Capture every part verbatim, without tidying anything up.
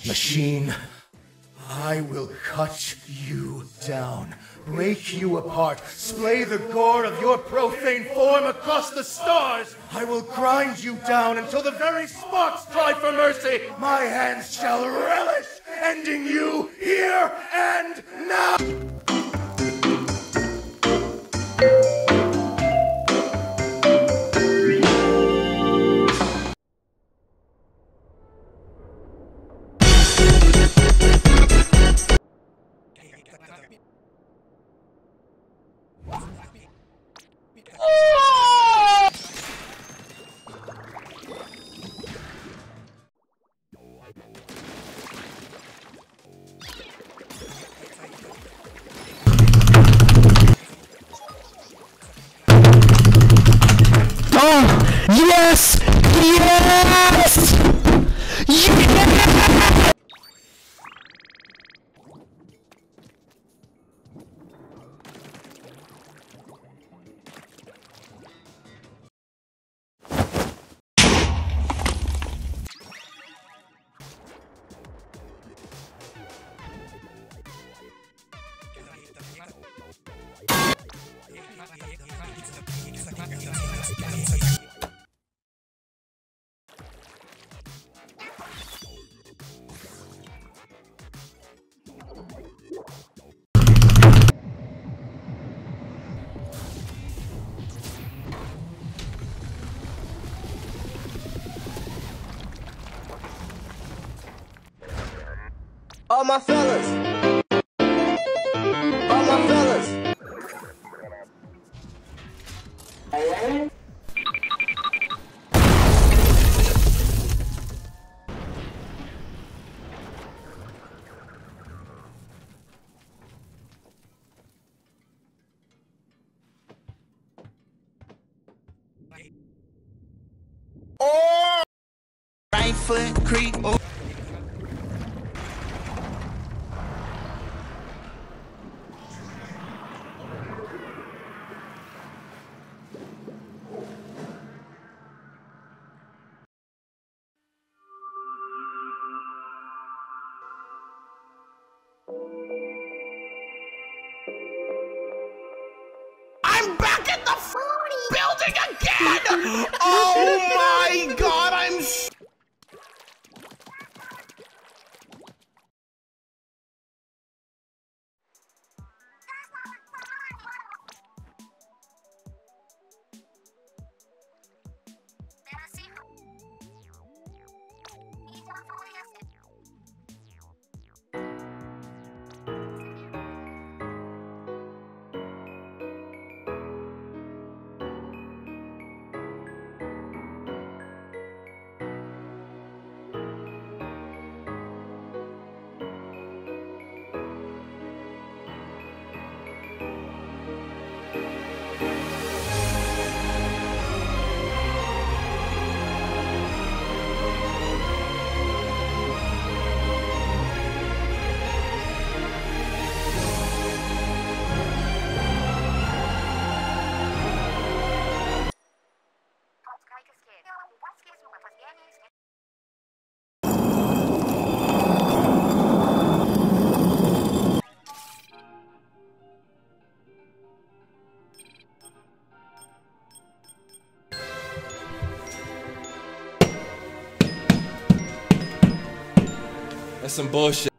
machine. I will cut you down, break you apart, splay the gore of your profane form across the stars. I will grind you down until the very sparks cry for mercy. My hands shall relish ending you here and now. Yes! Yes! Yes! All my fellas, all my fellas. Oh, right foot creep. Oh. I'm back in the building again! Oh my god, I'm s- That's some bullshit.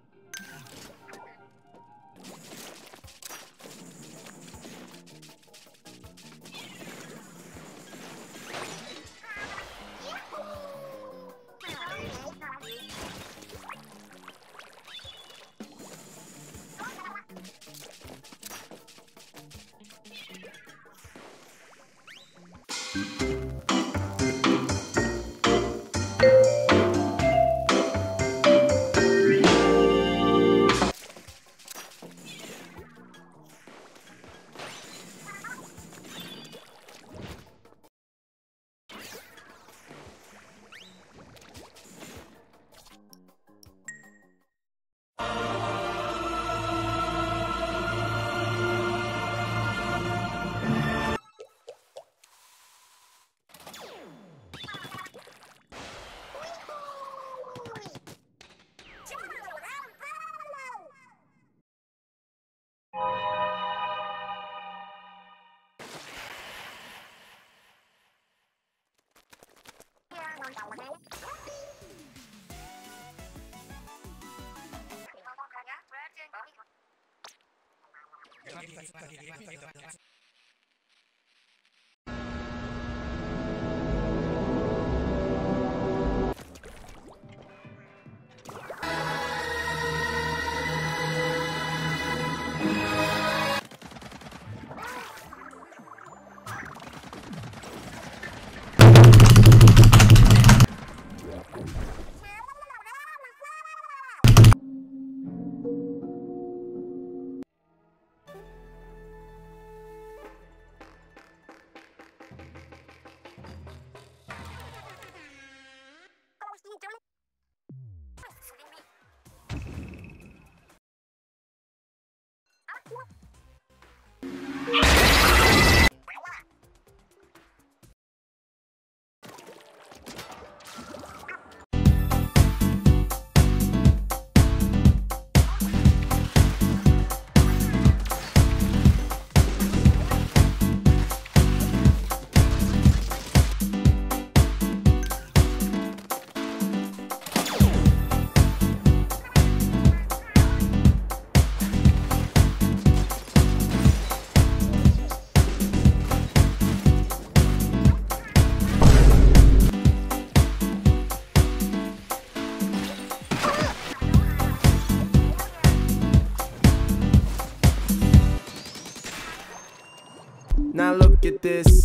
Now look at this.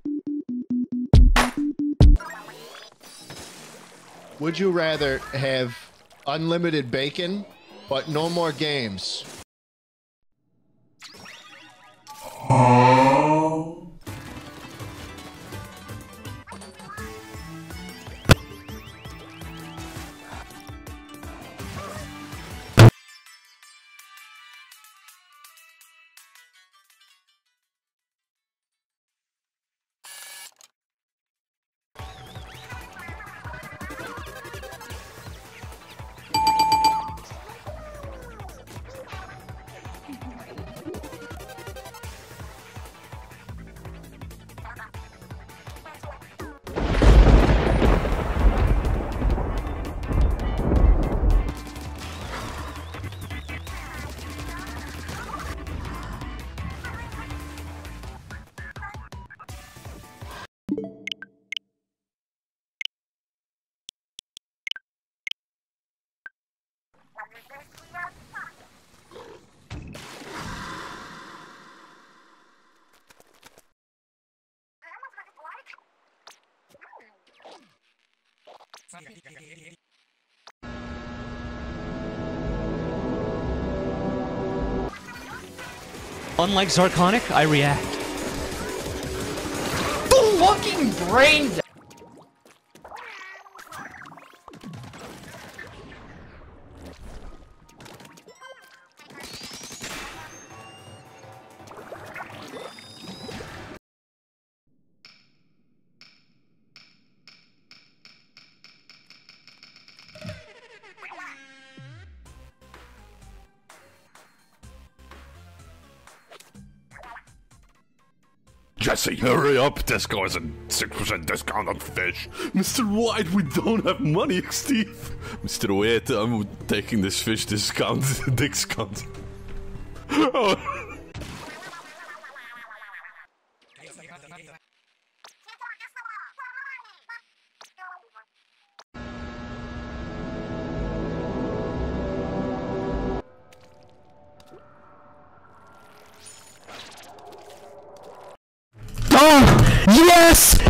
Would you rather have unlimited bacon, but no more games? Unlike Zarkonic, I react. Fucking brain. Jesse, hurry up! Tesco has a six percent discount on fish. Mister White, we don't have money, Steve. Mister White, I'm taking this fish discount. discount. Oh. Oh, yes!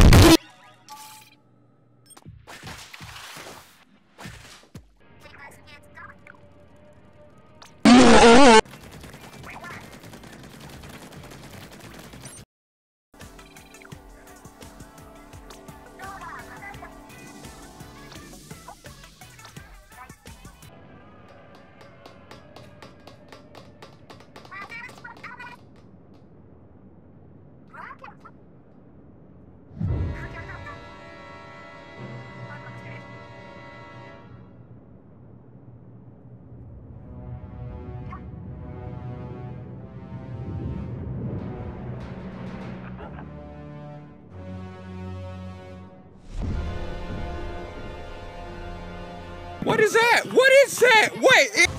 What is that? What is that? Wait. It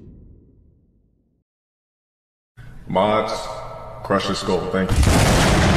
Mods, crush the skull, thank you.